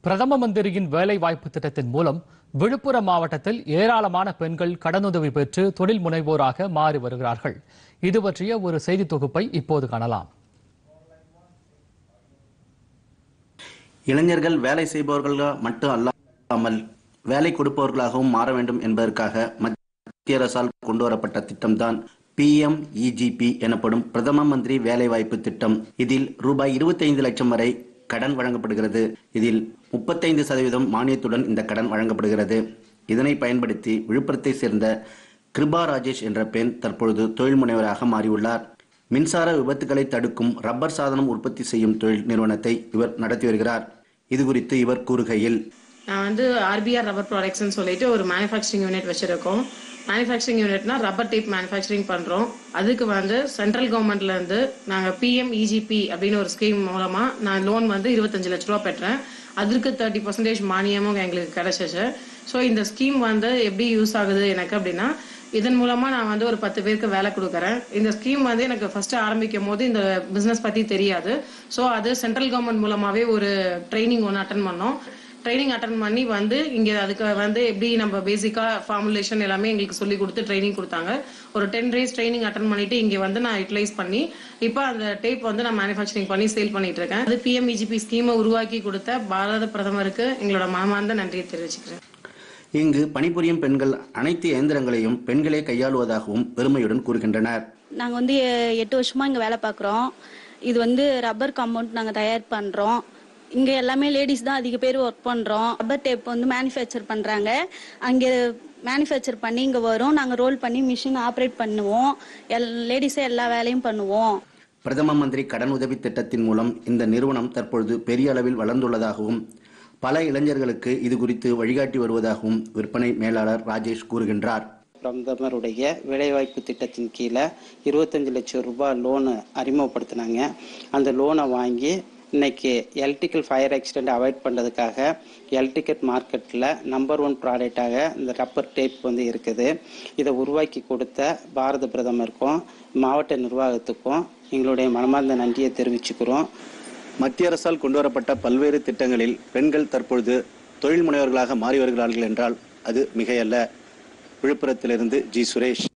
பிரதம மந்திரியின் வேலைவாய்ப்பு திட்டத்தின் மூலம் விழுப்புரம் மாவட்டத்தில் ஏராளமான பெண்கள் கடனுதவி பெற்று தொழில் முனைவோராக மாறி வருகிறார்கள். இது பற்றிய ஒரு செய்தி தொகுப்பை இப்போது காணலாம். இளைஞர்கள் வேலை செய்பவர்களாக மட்டும் அல்லாமல் வேலை கொடுப்பவர்களாகவும் மாற வேண்டும் என்பதற்காக மத்திய அரசால் கொண்டுவரப்பட்ட திட்டம்தான் PMEGP எனப்படும் பிரதம மந்திரி வேலைவாய்ப்பு திட்டம். இதில் ரூபாய் 25 லட்சம் வரை கடன் வழங்கப்படுகிறது. இதில் 35% மானியத்துடன் இந்த கடன் வழங்கப்படுகிறது. இதனை பயன்படுத்தி விழுப்புரத்தை சேர்ந்த கிருபா ராஜேஷ் என்ற பெண் தற்பொழுது தொழில் முனைவராக மாறியுள்ளார். மின்சார விபத்துகளை தடுக்கும் ரப்பர் சாதனம் உற்பத்தி செய்யும் தொழில் நிறுவனத்தை இவர் நடத்தி வருகிறார். இது குறித்து இவர் கூறுகையில், நான் RBR ரப்பர் ப்ராடக்ட்ஸ்னு சொல்லிட்டு ஒரு மேனுஃபேக்சரிங் யூனிட் வச்சிருக்கோம். மேனுஃபேக்சரிங் யூனிட்னா ரப்பர் டேப் மேனுஃபேக்சரிங் பண்றோம். அதுக்கு சென்ட்ரல் கவர்மெண்ட்ல இருந்து நாங்க PMEGP அப்படின்னு ஒரு ஸ்கீம் மூலமா நான் லோன் 25 லட்ச ரூபா பெற்றேன். அதற்கு 30% மானியமும் எங்களுக்கு கிடைச்சிச்சு. ஸோ இந்த ஸ்கீம் எப்படி யூஸ் ஆகுது எனக்கு அப்படின்னா, இதன் மூலமா நான் ஒரு 10 பேருக்கு வேலை கொடுக்கறேன். இந்த ஸ்கீம் எனக்கு ஃபர்ஸ்ட் ஆரம்பிக்கும் போது இந்த பிசினஸ் பத்தி தெரியாது. ஸோ அது சென்ட்ரல் கவர்மெண்ட் மூலமாவே ஒரு ட்ரைனிங் ஒன்று அட்டன் பண்ணோம். ட்ரைனிங் அட்டன் பண்ணி இங்க அதுக்கு எப்படி நம்ம பேசிக்கா ஃபார்முலேஷன் எல்லாமே எங்களுக்கு சொல்லி கொடுத்து ட்ரைனிங் கொடுத்தாங்க. ஒரு 10 days ட்ரைனிங் அட்டன் பண்ணிட்டு இங்க நான் யூட்டிலைஸ் பண்ணி இப்போ அந்த டேப் நான் மேனுஃபேக்சரிங் பண்ணி சேல் பண்ணிட்டு இருக்கேன். அது PMEGP ஸ்கீமை உருவாக்கி கொடுத்த பாரத பிரதமருக்கு எங்களோட மனமார்ந்த நன்றியை தெரிவிச்சுக்கிறேன். இங்கு பணிபுரியும் பெண்கள் அனைத்து இயந்திரங்களையும் பெண்களே கையாளுவதாகவும் பெருமையுடன் கூறுகின்றனர். நாங்க 8 வருஷமா இங்க வேலை பார்க்குறோம். இது ரப்பர் காம்பவுண்ட் நாங்க தயார் பண்றோம். இங்க எல்லாமே லேடிஸ் தான் அதிக பேர் ஒர்க் பண்றோம். ரப்பர் டேப் மேனுஃபேக்சர் பண்றாங்க. அங்க மேனுஃபேக்சர் பண்ணி இங்க வரும். நாங்க ரோல் பண்ணி மிஷின் ஆப்ரேட் பண்ணுவோம். லேடிஸே எல்லா வேலையும் பண்ணுவோம். பிரதம மந்திரி கடன் உதவி திட்டத்தின் மூலம் இந்த நிறுவனம் தற்பொழுது பெரிய அளவில் வளர்ந்துள்ளதாகவும் பல இளைஞர்களுக்கு இது குறித்து வழிகாட்டி வருவதாகவும் விற்பனை மேலாளர் ராஜேஷ் கூறுகின்றார். பிரதமருடைய வேலைவாய்ப்பு திட்டத்தின் கீழே 25 லட்சம் ரூபாய் லோனு அறிமுகப்படுத்தினாங்க. அந்த லோனை வாங்கி இன்னைக்கு எலக்ட்ரிக்கல் ஃபயர் ஆக்சிடென்ட் அவாய்ட் பண்ணுறதுக்காக எலக்ட்ரிக்கல் மார்க்கெட்டில் நம்பர் 1 ப்ராடக்டாக இந்த ரப்பர் டேப் இருக்குது. இதை உருவாக்கி கொடுத்த பாரத பிரதமருக்கும் மாவட்ட நிர்வாகத்துக்கும் எங்களுடைய மனமார்ந்த நன்றியை தெரிவிச்சுக்கிறோம். மத்திய அரசால் கொண்டுவரப்பட்ட பல்வேறு திட்டங்களில் பெண்கள் தற்பொழுது தொழில் முனைவர்களாக மாறி வருகிறார்கள் என்றால் அது மிகையல்ல. விழுப்புரத்திலிருந்து ஜி. சுரேஷ்.